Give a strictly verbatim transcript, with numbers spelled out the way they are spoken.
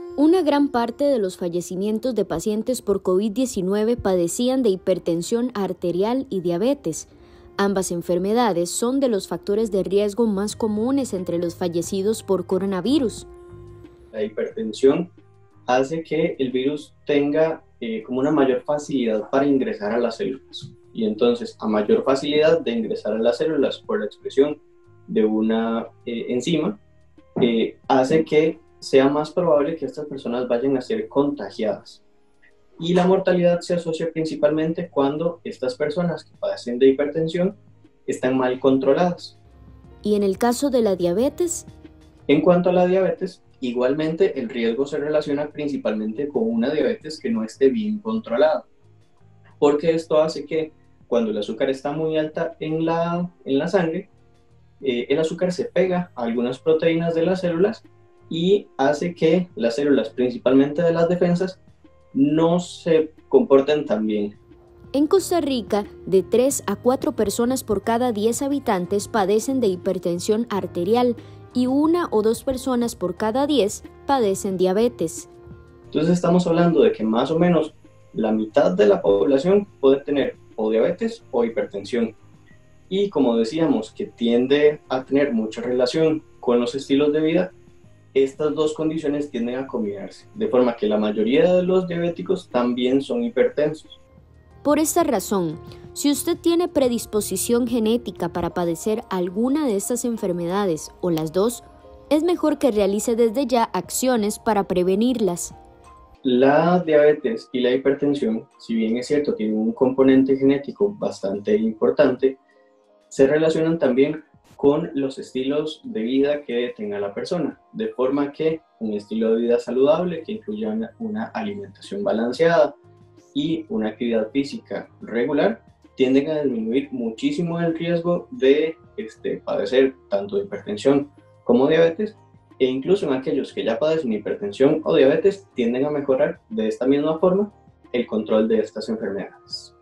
Una gran parte de los fallecimientos de pacientes por COVID diecinueve padecían de hipertensión arterial y diabetes. Ambas enfermedades son de los factores de riesgo más comunes entre los fallecidos por coronavirus. La hipertensión hace que el virus tenga eh, como una mayor facilidad para ingresar a las células. Y entonces, a mayor facilidad de ingresar a las células por la expresión de una eh, enzima, eh, hace que sea más probable que estas personas vayan a ser contagiadas. Y la mortalidad se asocia principalmente cuando estas personas que padecen de hipertensión están mal controladas. ¿Y en el caso de la diabetes? En cuanto a la diabetes, igualmente el riesgo se relaciona principalmente con una diabetes que no esté bien controlada, porque esto hace que cuando el azúcar está muy alta en la, en la sangre, eh, el azúcar se pega a algunas proteínas de las células y hace que las células, principalmente de las defensas, no se comporten tan bien. En Costa Rica, de tres a cuatro personas por cada diez habitantes padecen de hipertensión arterial y una o dos personas por cada diez padecen diabetes. Entonces estamos hablando de que más o menos la mitad de la población puede tener o diabetes o hipertensión. Y como decíamos, que tiende a tener mucha relación con los estilos de vida, estas dos condiciones tienden a combinarse, de forma que la mayoría de los diabéticos también son hipertensos. Por esta razón, si usted tiene predisposición genética para padecer alguna de estas enfermedades o las dos, es mejor que realice desde ya acciones para prevenirlas. La diabetes y la hipertensión, si bien es cierto, tienen un componente genético bastante importante, se relacionan también con los estilos de vida que tenga la persona, de forma que un estilo de vida saludable que incluya una, una alimentación balanceada y una actividad física regular tienden a disminuir muchísimo el riesgo de este, padecer tanto de hipertensión como diabetes, e incluso en aquellos que ya padecen hipertensión o diabetes tienden a mejorar de esta misma forma el control de estas enfermedades.